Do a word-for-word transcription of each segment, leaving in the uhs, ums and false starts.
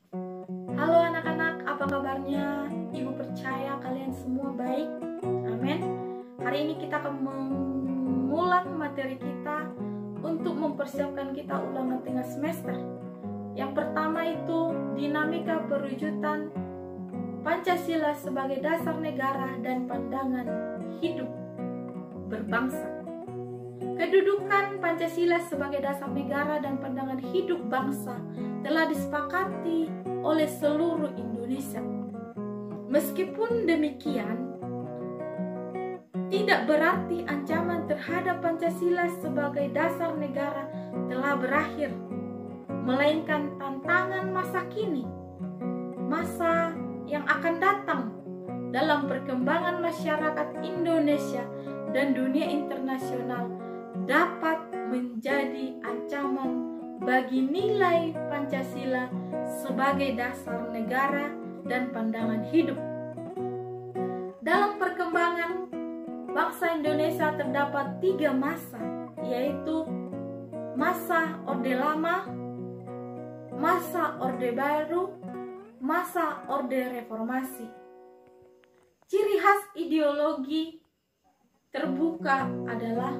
Halo anak-anak, apa kabarnya? Ibu percaya kalian semua baik. Amin. Hari ini kita akan mengulang materi kita untuk mempersiapkan kita ulangan tengah semester. Yang pertama itu dinamika perwujudan Pancasila sebagai dasar negara dan pandangan hidup berbangsa. Kedudukan Pancasila sebagai dasar negara dan pandangan hidup bangsa telah disepakati oleh seluruh Indonesia. Meskipun demikian, tidak berarti ancaman terhadap Pancasila sebagai dasar negara telah berakhir, melainkan tantangan masa kini, masa yang akan datang dalam perkembangan masyarakat Indonesia dan dunia internasional dapat menjadi ancaman bagi nilai Pancasila sebagai dasar negara dan pandangan hidup. Dalam perkembangan bangsa Indonesia terdapat tiga masa, yaitu masa Orde Lama, masa Orde Baru, masa Orde Reformasi. Ciri khas ideologi terbuka adalah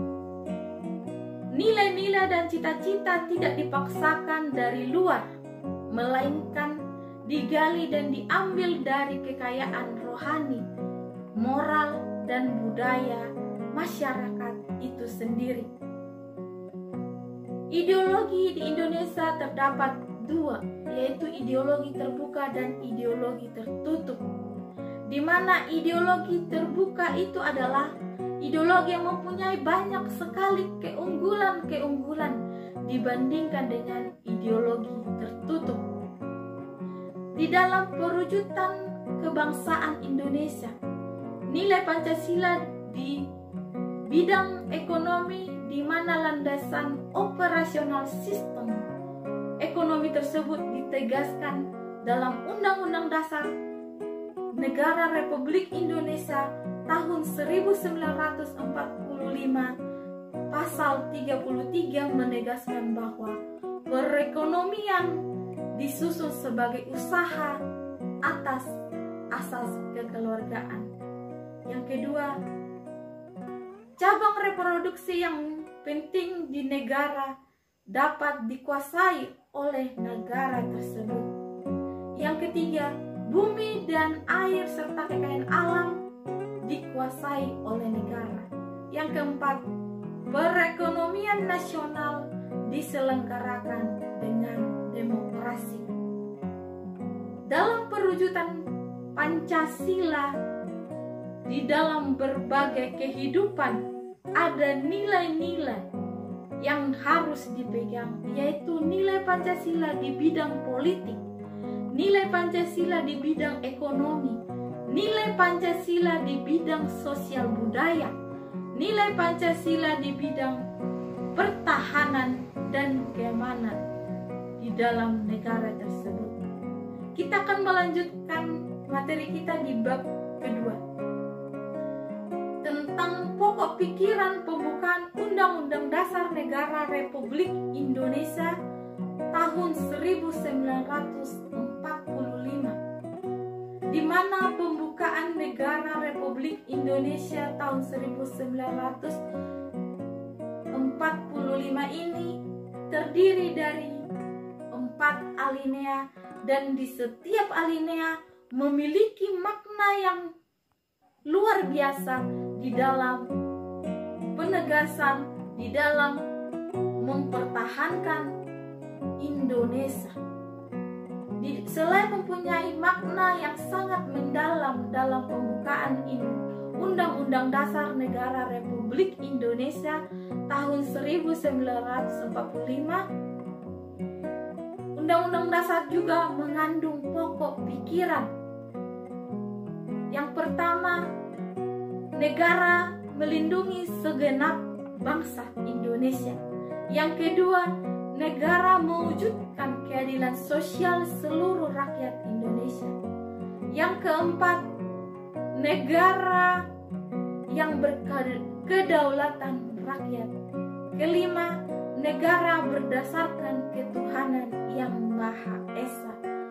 nilai-nilai dan cita-cita tidak dipaksakan dari luar, melainkan digali dan diambil dari kekayaan rohani, moral, dan budaya masyarakat itu sendiri. Ideologi di Indonesia terdapat dua, yaitu ideologi terbuka dan ideologi tertutup. Di mana ideologi terbuka itu adalah ideologi yang mempunyai banyak sekali keunggulan-keunggulan dibandingkan dengan ideologi tertutup. Di dalam perwujudan kebangsaan Indonesia, nilai Pancasila di bidang ekonomi di mana landasan operasional sistem ekonomi tersebut ditegaskan dalam Undang-Undang Dasar Negara Republik Indonesia tahun seribu sembilan ratus empat puluh lima pasal tiga puluh tiga menegaskan bahwa perekonomian disusun sebagai usaha atas asas kekeluargaan. Yang kedua, cabang reproduksi yang penting di negara dapat dikuasai oleh negara tersebut. Yang ketiga, bumi dan air serta kekayaan alam dikuasai oleh negara. Yang keempat, perekonomian nasional diselenggarakan dengan demokrasi. Dalam perwujudan Pancasila di dalam berbagai kehidupan ada nilai-nilai yang harus dipegang, yaitu nilai Pancasila di bidang politik, nilai Pancasila di bidang ekonomi, nilai Pancasila di bidang sosial budaya, nilai Pancasila di bidang pertahanan dan keamanan di dalam negara tersebut. Kita akan melanjutkan materi kita di bab kedua tentang pokok pikiran pembukaan Undang-Undang Dasar Negara Republik Indonesia tahun seribu sembilan ratus empat puluh lima, di mana pembukaan negara Republik Indonesia tahun seribu sembilan ratus empat puluh lima ini terdiri dari empat alinea dan di setiap alinea memiliki makna yang luar biasa di dalam penegasan, di dalam mempertahankan Indonesia. Di, selain mempunyai makna yang sangat mendalam dalam pembukaan ini, Undang-Undang Dasar Negara Republik Indonesia tahun seribu sembilan ratus empat puluh lima, Undang-Undang Dasar juga mengandung pokok pikiran. Yang pertama, negara melindungi segenap bangsa Indonesia. Yang kedua, negara mewujudkan keadilan sosial seluruh rakyat Indonesia. Yang keempat, negara yang berkedaulatan rakyat. Kelima, negara berdasarkan ketuhanan yang Maha Esa.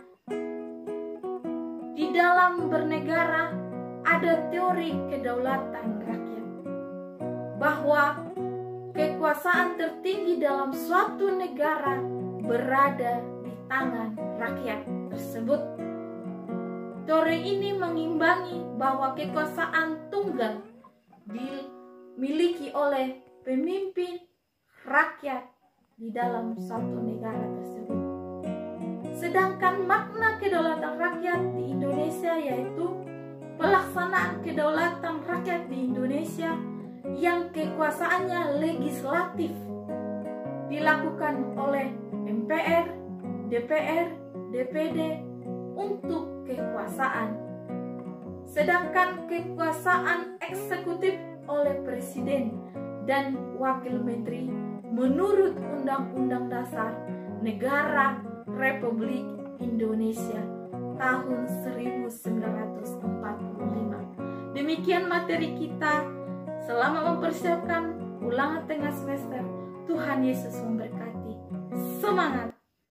di dalam bernegara ada teori kedaulatan rakyat, bahwa kekuasaan tertinggi dalam suatu negara berada di tangan rakyat tersebut. Teori ini mengimbangi bahwa kekuasaan tunggal dimiliki oleh pemimpin rakyat di dalam suatu negara tersebut. Sedangkan makna kedaulatan rakyat di Indonesia yaitu pelaksanaan kedaulatan rakyat di Indonesia yang kekuasaannya legislatif dilakukan oleh M P R, D P R, D P D untuk kekuasaan. Sedangkan kekuasaan eksekutif oleh presiden dan wakil menteri menurut Undang-Undang Dasar Negara Republik Indonesia tahun seribu sembilan ratus empat puluh lima. Demikian materi kita selama mempersiapkan ulangan tengah semester. Tuhan Yesus memberkati. Semangat!